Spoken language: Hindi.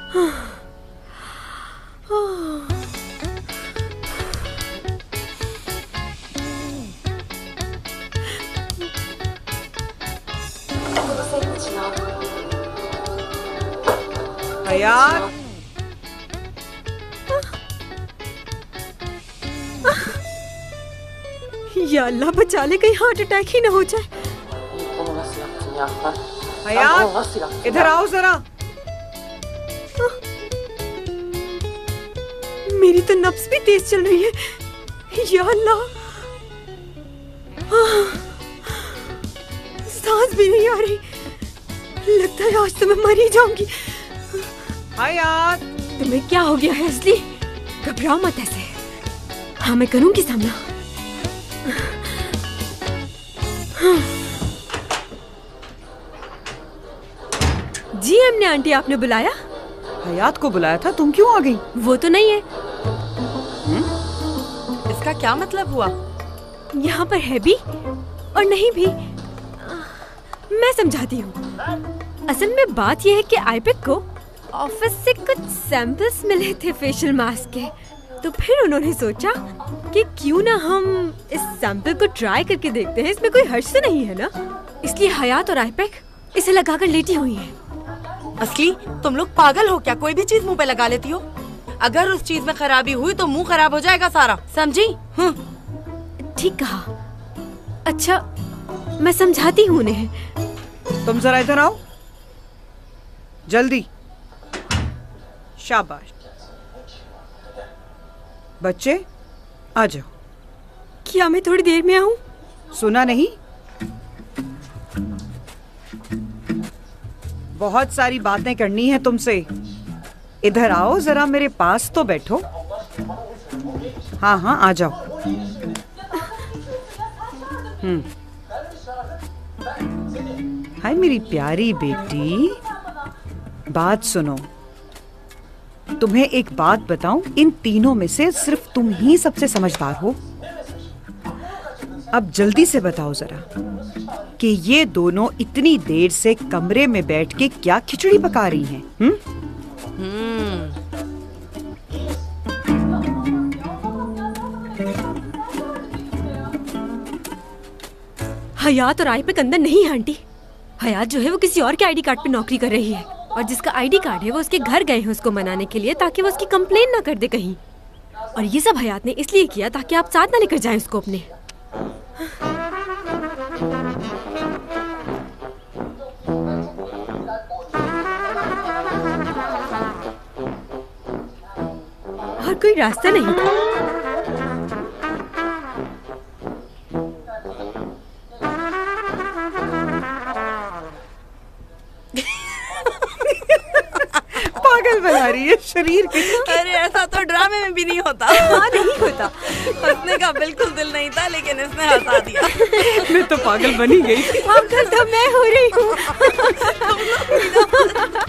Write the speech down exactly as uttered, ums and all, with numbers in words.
हयात, या अल्लाह बचा ले, कहीं हार्ट अटैक ही ना हो जाए। हयात इधर आओ जरा। मेरी तो नब्ज भी तेज चल रही है। या अल्लाह, सांस भी नहीं आ रही। लगता है आज तो मैं मर ही जाऊंगी। हयात, तुम्हें क्या हो गया है असली? घबराओ मत ऐसे। हाँ, मैं करूंगी सामना। जी हमने आंटी, आपने बुलाया? हयात को बुलाया था, तुम क्यों आ गई? वो तो नहीं है। हुँ? इसका क्या मतलब हुआ? यहाँ पर है भी और नहीं भी। मैं समझाती हूँ। असल में बात यह है कि आईपेक को ऑफिस से कुछ सैंपल्स मिले थे फेशियल मास्क के, तो फिर उन्होंने सोचा कि क्यों ना हम इस सैंपल को ट्राई करके देखते हैं। इसमें कोई हर्ज तो नहीं है ना? इसलिए हयात और आईपेक इसे लगाकर लेटी हुई है। असली, तुम लोग पागल हो क्या? कोई भी चीज मुंह पे लगा लेती हो। अगर उस चीज में खराबी हुई तो मुंह खराब हो जाएगा सारा, समझी? ठीक कहा। अच्छा, मैं समझाती हूँ उन्हें। तुम जरा इधर आओ, जल्दी। शाबाश। बच्चे आ जाओ। क्या मैं थोड़ी देर में आऊं? सुना नहीं? बहुत सारी बातें करनी है तुमसे। इधर आओ जरा, मेरे पास तो बैठो। हाँ हाँ आ जाओ। हम्म। हाय मेरी प्यारी बेटी, बात सुनो। तुम्हें एक बात बताऊं, इन तीनों में से सिर्फ तुम ही सबसे समझदार हो। अब जल्दी से बताओ जरा कि ये दोनों इतनी देर से कमरे में बैठ के क्या खिचड़ी पका रही हैं? हम्म? हयात और आईपेक अंदर नहीं है आंटी। हयात जो है वो किसी और के आईडी कार्ड पे नौकरी कर रही है, और जिसका आईडी कार्ड है वो उसके घर गए हैं उसको मनाने के लिए, ताकि वो उसकी कंप्लेन ना कर दे कहीं। और ये सब हयात ने इसलिए किया ताकि आप साथ ना लेकर जाएं उसको अपने। और कोई रास्ता नहीं था। पागल बना रही है शरीर की। अरे ऐसा तो ड्रामे में भी नहीं होता। हाँ, नहीं होता। हंसने का बिल्कुल दिल नहीं था, लेकिन इसने हंसा दिया। मैं तो पागल बनी गई। पागल तो मैं हो रही हूँ।